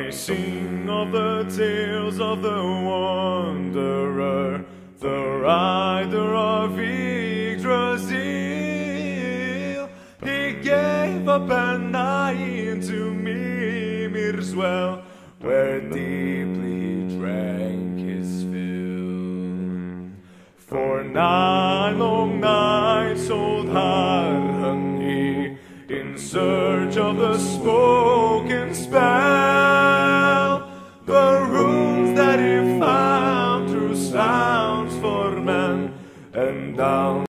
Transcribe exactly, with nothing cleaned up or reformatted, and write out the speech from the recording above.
I sing of the tales of the wanderer, the rider of Yggdrasil. He gave up and nigh to Mimir's well, where deeply he drank his fill. For nine long nights old hung he, in search of the spoken spell, the runes that he found through sounds for men, and down